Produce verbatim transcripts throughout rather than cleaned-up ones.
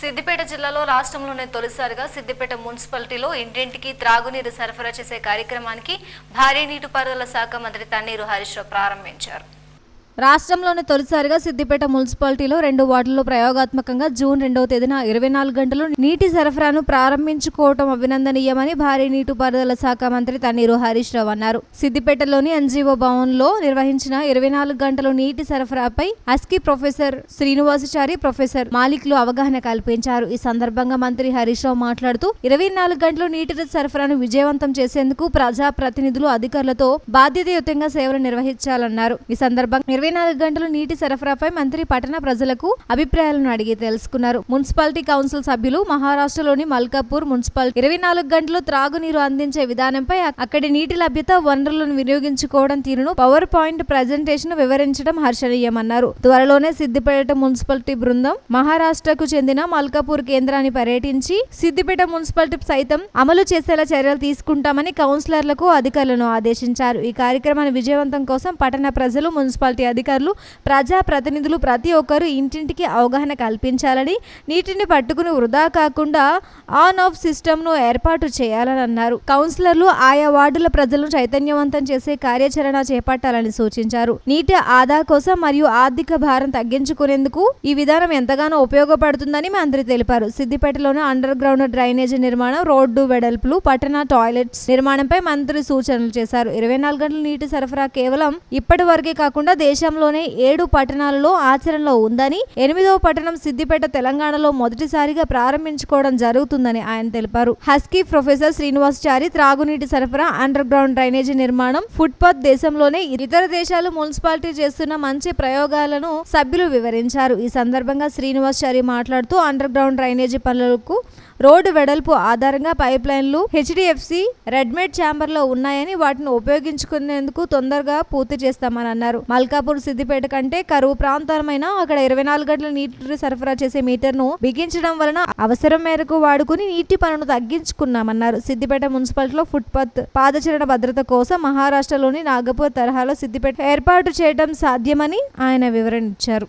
సిద్దిపేట జిల్లాలో రాష్ట్రంలోనే తొలిసారిగా సిద్దిపేట మున్సిపాలిటీలో ఇంటింటికి త్రాగునీరు సరఫరా చేసే కార్యక్రమానికి భారీ నీటిపారుదల శాఖ మంత్రి తన్నీరు హరీష్ రావు ప్రారంభించారు. రాష్ట్రంలోనే తొలిసారిగా సిద్దిపేట మున్సిపాలిటీలో రెండు వార్డుల్లో ప్రయోగాత్మకంగా జూన్ రెండవ తేదీన ఇరవై నాలుగు గంటలు నీటి సరఫరాను ప్రారంభించుకోవడం అభినందనీయమని భారీ నీటిపారుదల శాఖ మంత్రి తన్నీరు హరీష్ రావు అన్నారు. సిద్దిపేటలోని ఎన్జీఓ భవన్లో నిర్వహించిన ఇరవై నాలుగు గంటలు నీటి సరఫరాపై అస్కి ప్రొఫెసర్ శ్రీనివాసాచారి, ప్రొఫెసర్ మాలిక్లు అవగాహన కల్పించారు. ఈ సందర్భంగా మంత్రి హరీష్ రావు మాట్లాడుతూ ఇరవై నాలుగు గంటలు నీటి సరఫరాను విజయవంతం చేసేందుకు ప్రజా ప్రతినిధులు అధికారులతో బాధ్యతాయుతంగా సేవలు నిర్వహించాలన్నారు. ఈ సందర్భంగా ఇరవై నాలుగు గంటలు నీటి సరఫరాపై మంత్రి పట్టణ ప్రజలకు అభిప్రాయాలను అడిగి తెలుసుకున్నారు. మున్సిపాలిటీ కౌన్సిల్ సభ్యులు మహారాష్ట్రలోని మల్కాపూర్ మున్సిపాలిటీ ఇరవై నాలుగు గంటలు త్రాగునీరు అందించే విధానంపై అక్కడి నీటి లభ్యత, వనరులను వినియోగించుకోవడం తీరును పవర్ పాయింట్ ప్రజెంటేషన్ వివరించడం హర్షణీయమన్నారు. త్వరలోనే సిద్దిపేట మున్సిపాలిటీ బృందం మహారాష్ట్రకు చెందిన మల్కాపూర్ కేంద్రాన్ని పర్యటించి సిద్దిపేట మున్సిపాలిటీ సైతం అమలు చేసేలా చర్యలు తీసుకుంటామని కౌన్సిలర్లకు, అధికారులను ఆదేశించారు. ఈ కార్యక్రమాన్ని విజయవంతం కోసం పట్టణ ప్రజలు, మున్సిపాలిటీ అధికారులు, ప్రజా ప్రతినిధులు ప్రతి ఒక్కరూ ఇంటింటికి అవగాహన కల్పించాలని, నీటిని పట్టుకుని వృధా కాకుండా ఆన్ ఆఫ్ సిస్టమ్ ను ఏర్పాటు చేయాలని అన్నారు. కౌన్సిలర్లు ఆయా వార్డుల ప్రజలను చైతన్యవంతం చేసే కార్యాచరణ చేపట్టాలని సూచించారు. నీటి ఆదా కోసం మరియు ఆర్థిక భారం తగ్గించుకునేందుకు ఈ విధానం ఎంతగానో ఉపయోగపడుతుందని మంత్రి తెలిపారు. సిద్దిపేటలోని అండర్ గ్రౌండ్ డ్రైనేజీ నిర్మాణం, రోడ్డు వెడల్పులు, పట్టణ టాయిలెట్స్ నిర్మాణంపై మంత్రి సూచనలు చేశారు. ఇరవై నాలుగు గంటల నీటి సరఫరా కేవలం ఇప్పటి వరకే కాకుండా దేశంలోనే ఏడు పట్టణాలలో ఆచరణలో ఉందని, ఎనిమిదవ పట్టణం సిద్దిపేట తెలంగాణలో మొదటిసారిగా ప్రారంభించుకోవడం జరుగుతుందని ఆయన తెలిపారు. హస్కీ ప్రొఫెసర్ శ్రీనివాసాచారి త్రాగునీటి సరఫరా, అండర్ గ్రౌండ్ డ్రైనేజీ నిర్మాణం, ఫుట్పాత్ దేశంలోనే ఇతర దేశాలు మున్సిపాలిటీ చేస్తున్న మంచి ప్రయోగాలను సభ్యులు వివరించారు. ఈ సందర్భంగా శ్రీనివాసాచారి మాట్లాడుతూ అండర్ గ్రౌండ్ డ్రైనేజీ పనులకు రోడ్డు వెడల్పు ఆధారంగా పైప్ లైన్లు హెచ్డిఎఫ్సి రెడ్మేడ్ ఛాంబర్ లో ఉన్నాయని, వాటిని ఉపయోగించుకునేందుకు తొందరగా పూర్తి చేస్తామని అన్నారు. మల్కాపూర్ సిద్దిపేట కంటే కరువు ప్రాంతమైన అక్కడ ఇరవై నాలుగు గంటల నీటి సరఫరా చేసే మీటర్ ను బిగించడం వలన అవసరం మేరకు వాడుకుని నీటి పనును తగ్గించుకున్నామన్నారు. సిద్దిపేట మున్సిపాలిటీలో ఫుట్పాత్, పాదచరణ భద్రత కోసం మహారాష్ట్రలోని నాగపూర్ తరహాలో సిద్దిపేట ఏర్పాటు చేయడం సాధ్యమని ఆయన వివరణ ఇచ్చారు.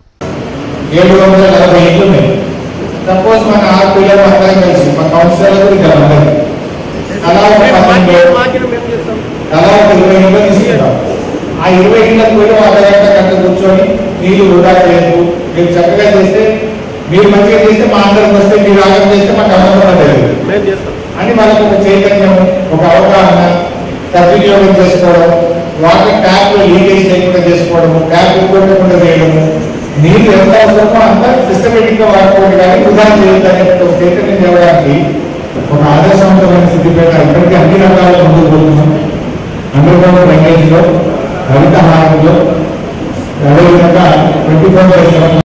సపోజ్ మన ఆరు పిల్లలు అందరం కలిసి మా కౌన్సిలర్ అలా అలా ఒక ఇరవై ఇళ్ళు తీసుకుంటాం. ఆ ఇరవై ఇళ్ళకు పోయి అర్ధగంట గంట కూర్చొని నీళ్ళు వృధా చేయదు, మీరు చక్కగా చేస్తే, మీరు మంచిగా చేస్తే మా అందరికి వస్తే, మీరు ఆగం చేస్తే మాకు అవసరం లేదు అని మనకు ఒక చైతన్యం, ఒక అవగాహన, సద్వినియోగం చేసుకోవడం, వాటర్ ట్యాప్ లో లీకేజ్ లేకుండా చేసుకోవడము, ట్యాప్ ఇవ్వకుండా చేయడము, నీళ్ళు ఎంత అవసరమో అంత సిస్టమేటిక్ గా వాడుకోండి కానీ వృధా చేయడానికి ఒక చైతన్యం ఇవ్వడానికి ఒక ఆదర్శవంతమైన సిద్దిపేట ఇప్పటికీ అన్ని రకాల ముందుకు పోతున్నాం. అండర్ గ్రౌండ్ డ్రైనేజ్ లో, హరితహారంలో, అదేవిధంగా ట్వంటీ ఫోర్